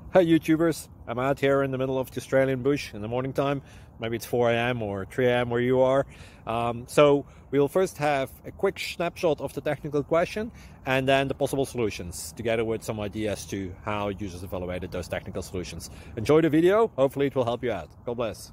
Hi YouTubers, I'm out here in the middle of the Australian bush in the morning time. Maybe it's 4 a.m. or 3 a.m. where you are. So we'll first have a quick snapshot of the technical question and then the possible solutions, together with some ideas to how users evaluated those technical solutions. Enjoy the video, hopefully it will help you out. God bless.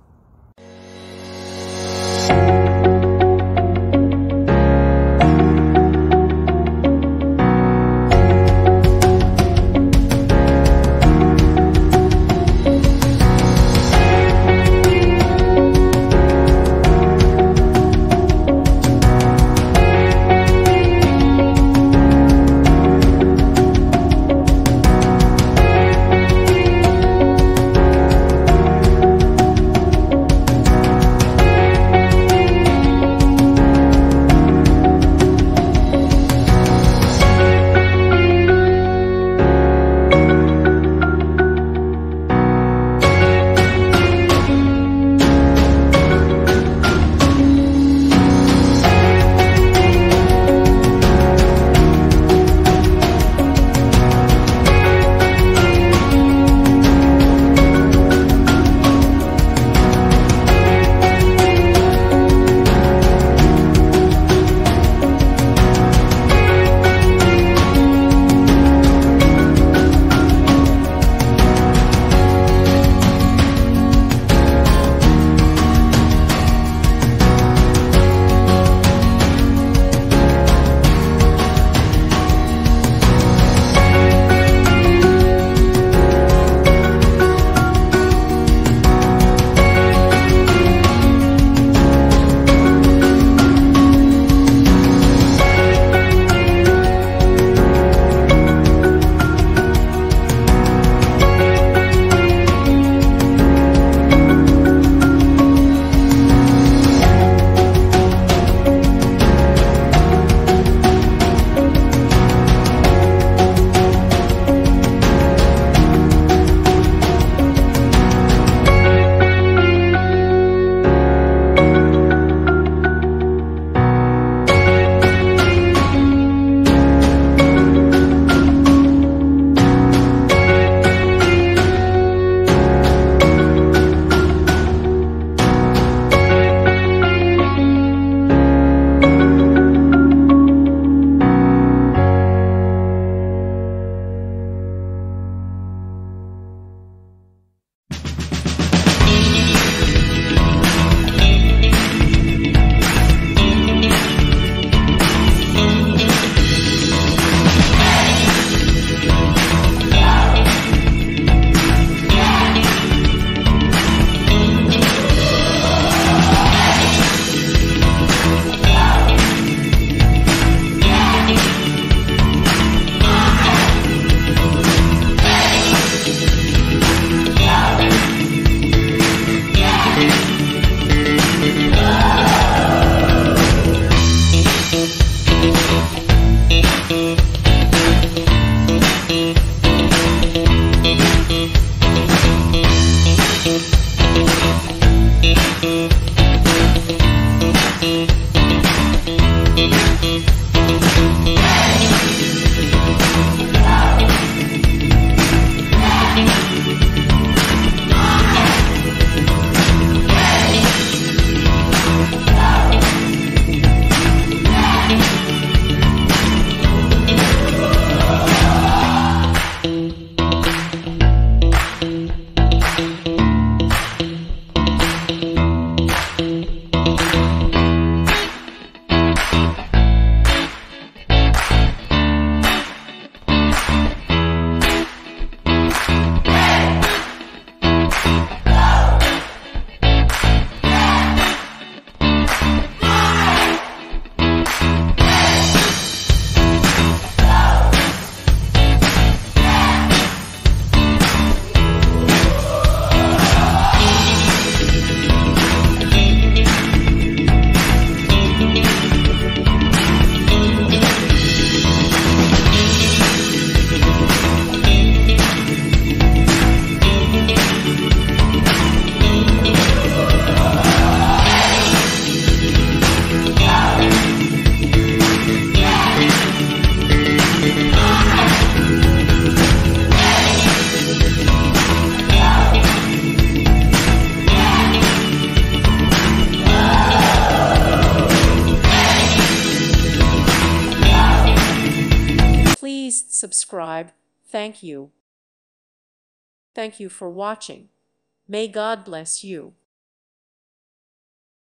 subscribe. Thank you. Thank you for watching. May God bless you.